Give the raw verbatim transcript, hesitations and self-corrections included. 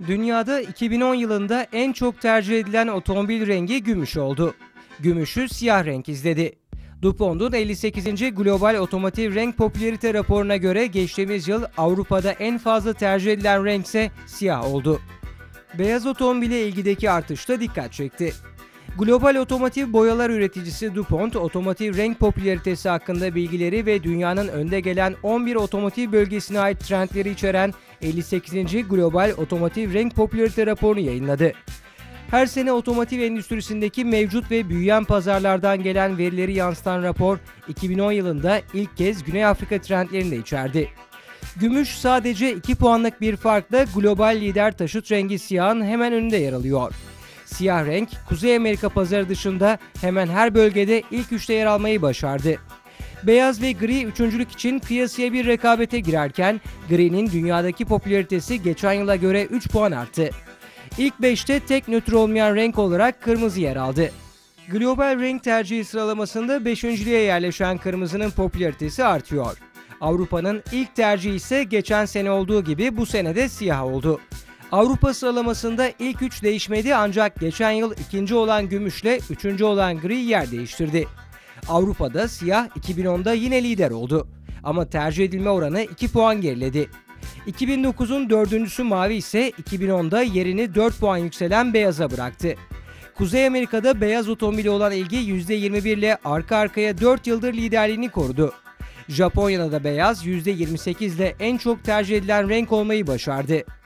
Dünyada iki bin on yılında en çok tercih edilen otomobil rengi gümüş oldu. Gümüşü siyah renk izledi. DuPont'un elli sekizinci Global Otomotiv Renk Popülarite raporuna göre geçtiğimiz yıl Avrupa'da en fazla tercih edilen renk ise siyah oldu. Beyaz otomobile ilgideki artış da dikkat çekti. Global otomotiv boyalar üreticisi DuPont, otomotiv renk popülaritesi hakkında bilgileri ve dünyanın önde gelen on bir otomotiv bölgesine ait trendleri içeren elli sekizinci Global Otomotiv Renk Popülarite raporunu yayınladı. Her sene otomotiv endüstrisindeki mevcut ve büyüyen pazarlardan gelen verileri yansıtan rapor, iki bin on yılında ilk kez Güney Afrika trendlerini de içerdi. Gümüş sadece iki puanlık bir farkla global lider taşıt rengi siyahın hemen önünde yer alıyor. Siyah renk, Kuzey Amerika pazarı dışında hemen her bölgede ilk üçte yer almayı başardı. Beyaz ve gri üçüncülük için kıyasıya bir rekabete girerken, gri'nin dünyadaki popülaritesi geçen yıla göre üç puan arttı. İlk beşte tek nötr olmayan renk olarak kırmızı yer aldı. Global renk tercihi sıralamasında beşinciliğe yerleşen kırmızının popülaritesi artıyor. Avrupa'nın ilk tercihi ise geçen sene olduğu gibi bu sene de siyah oldu. Avrupa sıralamasında ilk üç değişmedi ancak geçen yıl ikinci olan gümüşle üçüncü olan gri yer değiştirdi. Avrupa'da siyah iki bin onda yine lider oldu. Ama tercih edilme oranı iki puan geriledi. iki bin dokuzun dördüncüsü mavi ise iki bin onda yerini dört puan yükselen beyaza bıraktı. Kuzey Amerika'da beyaz otomobili olan ilgi yüzde yirmi bir ile arka arkaya dört yıldır liderliğini korudu. Japonya'da da beyaz yüzde yirmi sekiz ile en çok tercih edilen renk olmayı başardı.